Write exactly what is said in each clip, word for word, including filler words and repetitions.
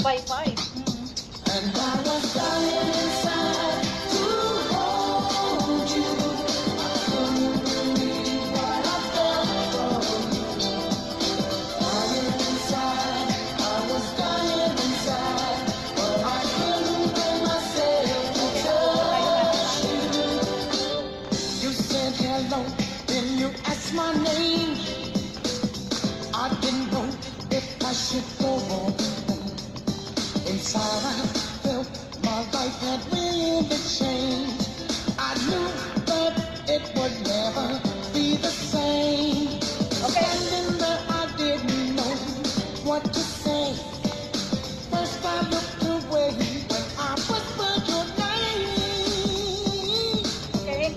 Wi-Fi. Mm-hmm. And I was dying inside to hold you. I couldn't believe what I felt from you. Dying inside, I was dying inside, but I couldn't bring myself to touch you. You said hello, then you asked my name. I didn't know if I should go on. Inside I felt my life had really changed. I knew that it would never be the same. Okay. Standing there, I didn't know what to say. First I looked away when I whispered your name. Okay.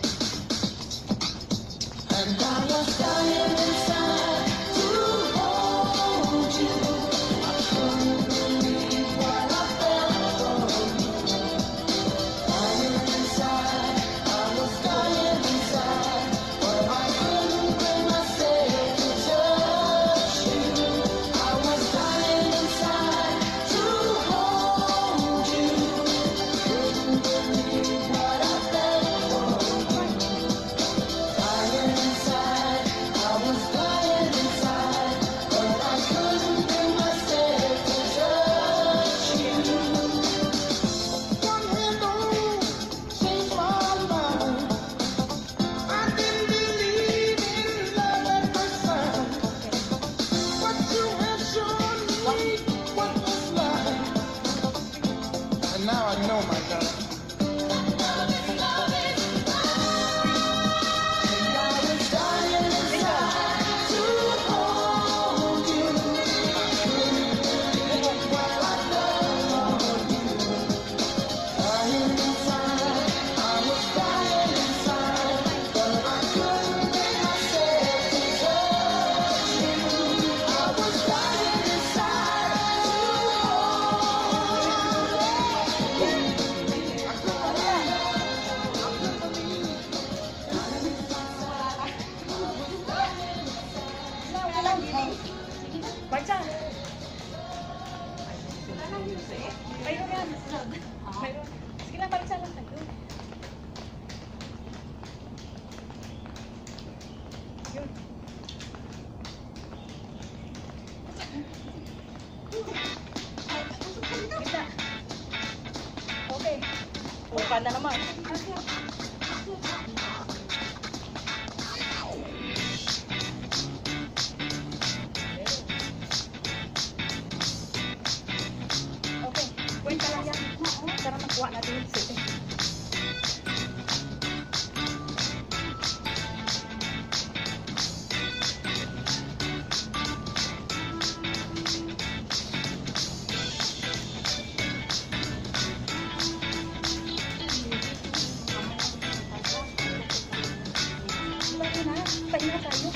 And I was dying inside to hold you. I couldn't believe what I felt from you. Dying inside, I was dying inside, but I couldn't bring myself to touch you. I was dying inside to hold you. Couldn't believe what I felt from you. Dying inside, I was dying inside, but I couldn't bring myself to touch you. One hello changed my mind. I didn't believe in love at first sight, but you have shown me what was like, and now I know, my darling. Baca. Mayroon yan. Mayroon. Sige lang, baca lang tayo. Yun. Kita. Okay. Buka na naman. Okay. Wait ka lang yan. Para makuha natin yung city. Lagi na. Pahinga tayo.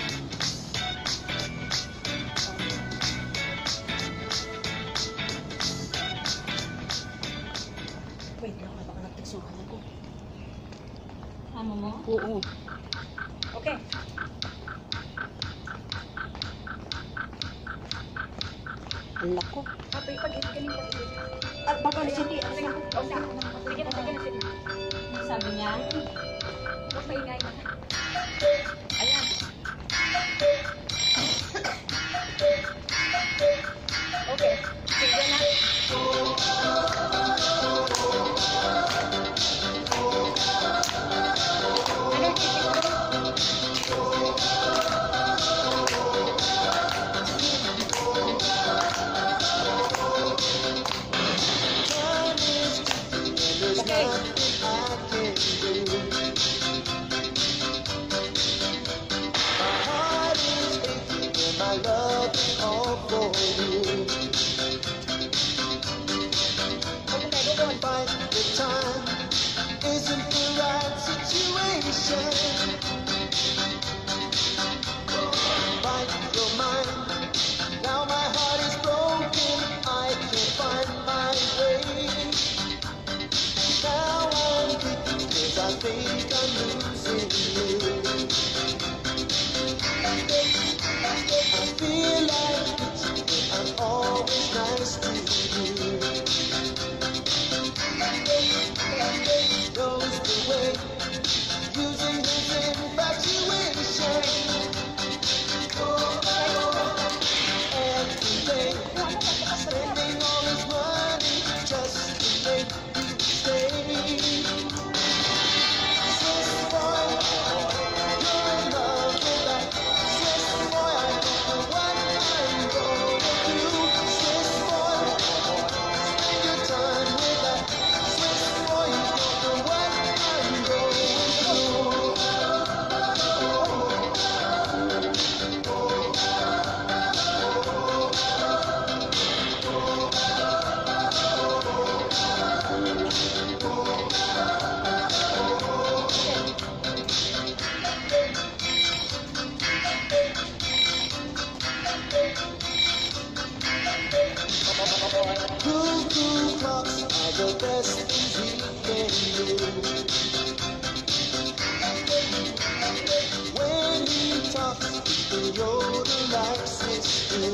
Wait lang, baka nagtagsuhan ako. Amo mo? Oo. Okay. Ala ko. Kapag pag-ibig ka nila. At baka na siya di. Sige na, sige na, sige na. Sabi niya, Huwag maingay na. Ayan. Okay. Sige na. Ano, okay.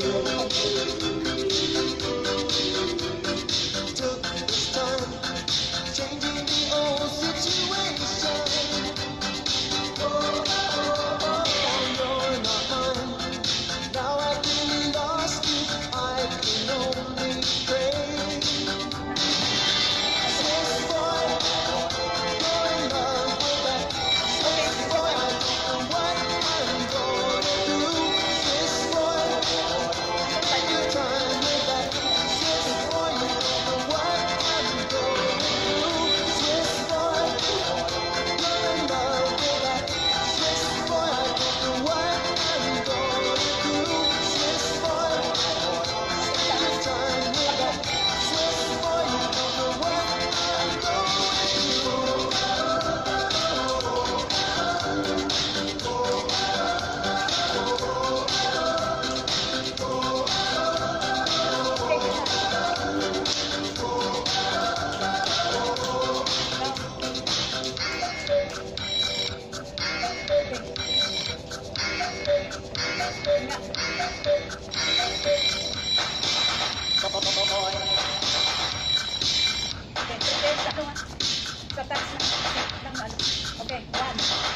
Took this time, changing the old situation. Oh, oh, oh, you're not mine. Now I've been lost you, I can only pray. Sweet boy, you're in love with that. Sweet boy, I don't know what I'm gonna do. Sweet boy, take your time with that. Sweet boy, you don't know what I'm gonna do. Sweet boy, you're in love with that. Sweet boy, I don't know what I'm gonna do. Sweet boy, take your time with that. Sweet boy, you don't know what I'm Okay, one.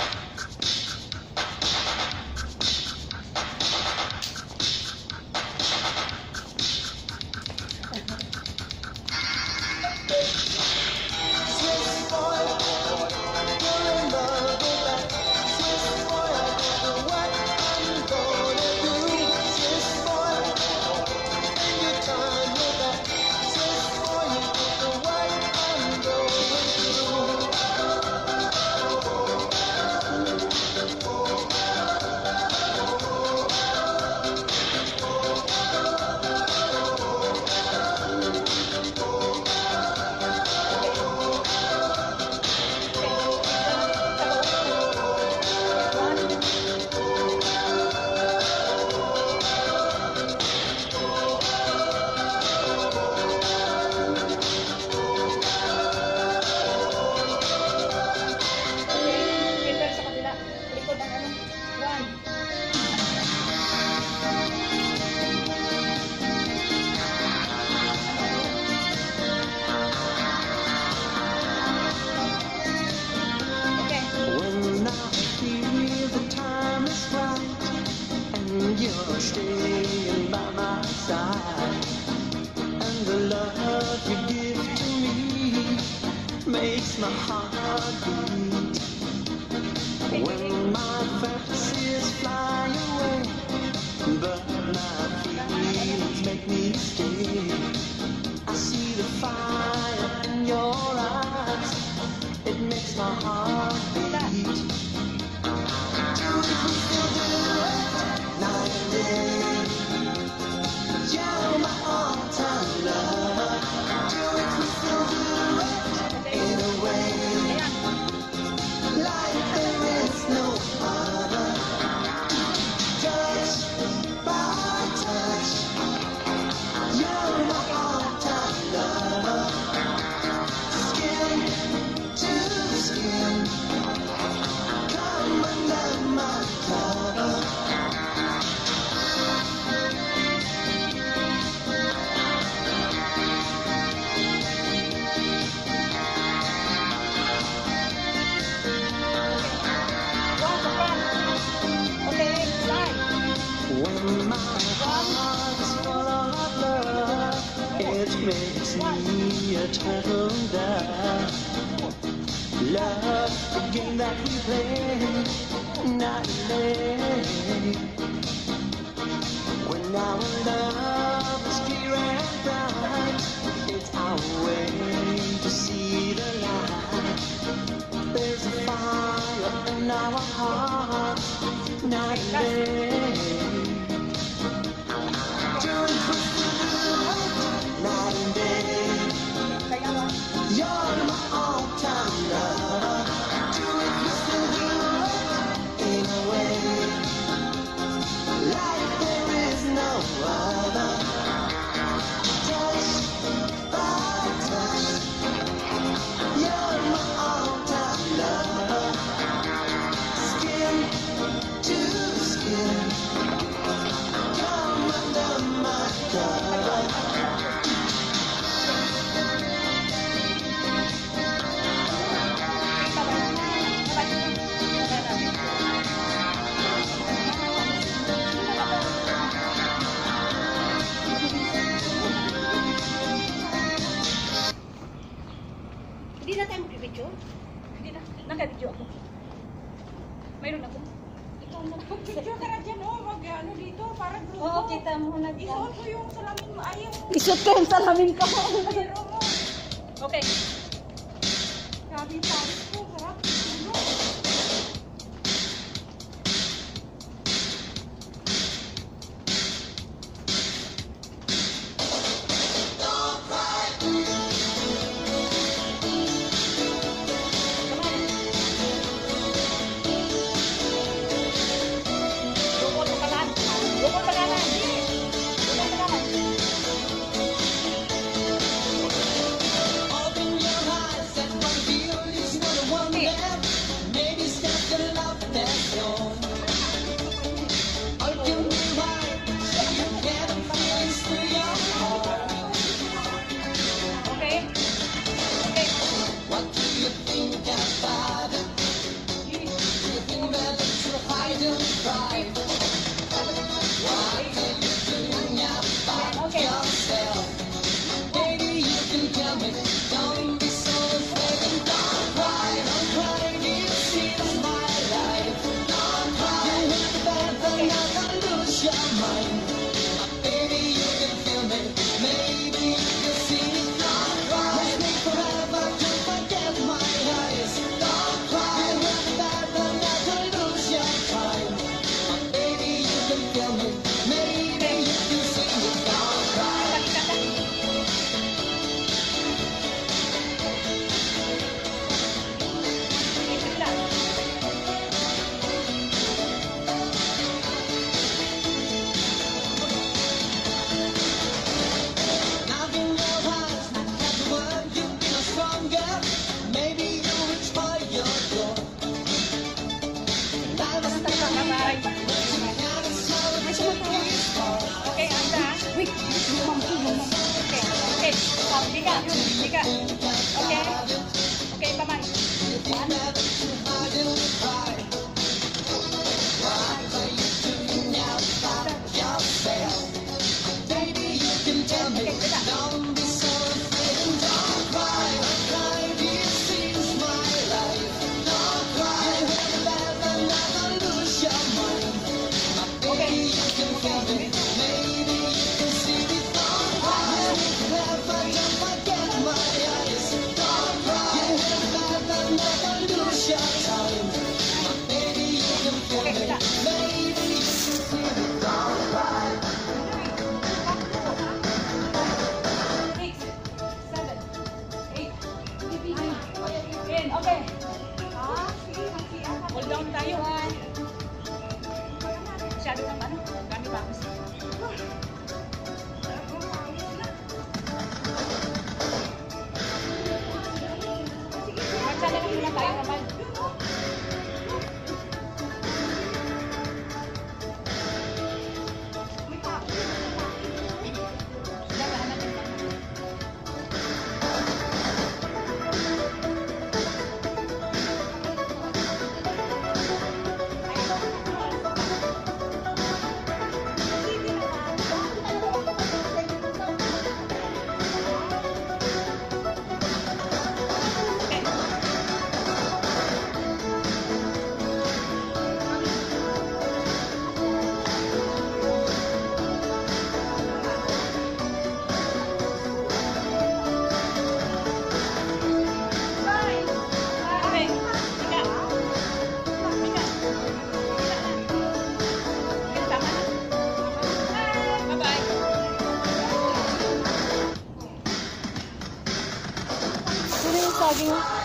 Swiss boy, you're in love with that. Swiss boy, I don't know what I'm gonna do. Swiss boy, take your time with that. Swiss boy, you don't know what I'm going Paper sa kabila. Likod ang ano. One. Okay. When I feel the time is right and you're staying by my side, and the love you give to me makes my heart beat. When my fantasies fly away, but my feelings make me stay. I see the fire in your eyes, it makes my heart beat. Do we still do it night and day? You're my all-time love. Do we still do it in a way like there is no other? Touch by touch, you're my all-time love. Skin to skin, come under my cover. One sa front. Okay, slide. When my heart is full of love, it makes me a total love. Love, the game that we play night and day. When our love is clear and bright, it's our way to see the light. There's a fire in our hearts, night and day. Doing night and day. Kaya one. You're my all-time love. Do it, we still do it in a way like there is no other. Touch by touch, you're my all-time love. Skin to skin, Picture ka na dyan, oh. Mag, ano dito, parang grupo. Oo, kita mo na dyan. Isuot ko yung salamin mo. Ay, yung Isot ko yung salamin ko. biro mo. Okay. Grabe yung pawis ko. Sarap. Ano? Lukol mo kanan. Lukol mo kanan. Lukol mo kanan. Open your eyes and one feel is what I want there. Maybe step the love that's gone. Open your mind, you get the feelings to your heart. Okay. Okay. What do you think about it? Do you think that it's your hide and pride? What are you doing about Okay. yourself? Baby, you can tell me. Don't be so afraid and don't cry, don't cry. This is my life. Don't cry. You hit bad, but never lose your mind. Baby, you can feel me. Maybe you can see it. Don't cry. Let's make forever. Don't forget my eyes. Don't cry. You hit bad, but never lose your time. Baby, you can feel me. Maybe you can see it. Don't cry. Now in your eyes, every word you feel stronger. Maybe you reach for your door. I was Bye-bye. not as slow as you before. Okay, anda. Wait, yung monkey, yung monkey. Okay, okay. Stop, diga, diga. Okay. Okay, bye-bye. Never to hide and cry. What are you doing now about yourself? Baby, you can tell me. Don't be so afraid and don't cry. Don't cry, this is my life. Don't cry. You hit bad, but never lose your mind. Baby, you can feel me. Maybe you can see me. Don't cry. Never, don't forget my eyes. Don't cry. You hit bad, but never lose your time. Baby, you can feel me. Maybe you can see me. Don't cry. Six, seven, eight, ten. Okay. Ah, sige, mag-siya ka. Hold down tayo. Masyado ng ano. Kami ba? Magsala na muna tayo naman. Dapat natin lang. Okay. Ika. Ika. Ika, tama na. Bye-bye. Ano yung saging?